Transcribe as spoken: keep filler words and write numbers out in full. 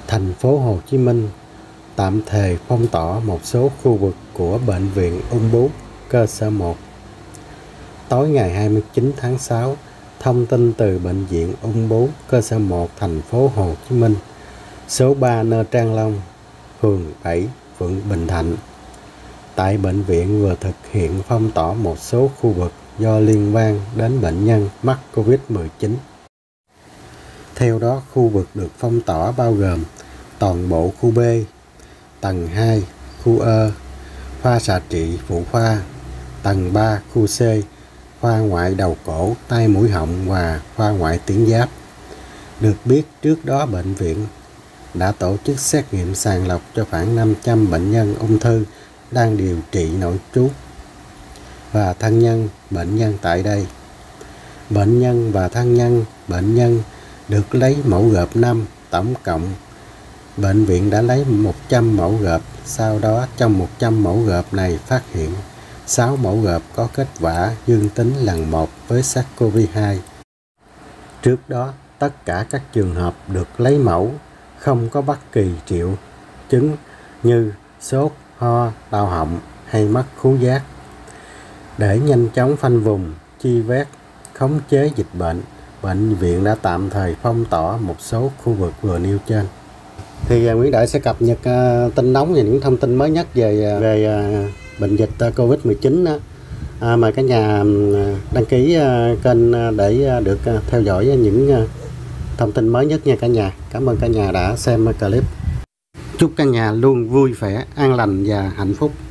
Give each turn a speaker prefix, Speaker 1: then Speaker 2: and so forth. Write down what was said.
Speaker 1: Thành phố Hồ Chí Minh tạm thời phong tỏa một số khu vực của Bệnh viện Ung bướu cơ sở một. Tối ngày hai mươi chín tháng sáu, thông tin từ Bệnh viện Ung bướu cơ sở một thành phố Hồ Chí Minh, số ba Nơ Trang Long, phường bảy, quận Bình Thạnh. Tại bệnh viện vừa thực hiện phong tỏa một số khu vực do liên quan đến bệnh nhân mắc Covid mười chín. Theo đó, khu vực được phong tỏa bao gồm toàn bộ khu B, tầng hai, khu E, khoa xạ trị phụ khoa, tầng ba, khu C, khoa ngoại đầu cổ, tai mũi họng và khoa ngoại tuyến giáp. Được biết, trước đó bệnh viện đã tổ chức xét nghiệm sàng lọc cho khoảng năm trăm bệnh nhân ung thư đang điều trị nội trú và thân nhân bệnh nhân tại đây. Bệnh nhân và thân nhân bệnh nhân được lấy mẫu gộp năm, tổng cộng bệnh viện đã lấy một trăm mẫu gộp. Sau đó trong một trăm mẫu gộp này phát hiện sáu mẫu gộp có kết quả dương tính lần một với SARS-xê o vê hai. Trước đó, tất cả các trường hợp được lấy mẫu không có bất kỳ triệu chứng như sốt, ho, đau họng hay mất khứu giác. Để nhanh chóng khoanh vùng, truy vết, khống chế dịch bệnh, bệnh viện đã tạm thời phong tỏa một số khu vực vừa nêu trên. Thì Nguyễn Đại sẽ cập nhật uh, tin nóng và những thông tin mới nhất về về uh, bệnh dịch uh, Covid mười chín đó. À, mời cả nhà uh, đăng ký uh, kênh uh, để uh, được uh, theo dõi những uh, thông tin mới nhất nha cả nhà. Cảm ơn cả nhà đã xem clip. Chúc cả nhà luôn vui vẻ, an lành và hạnh phúc.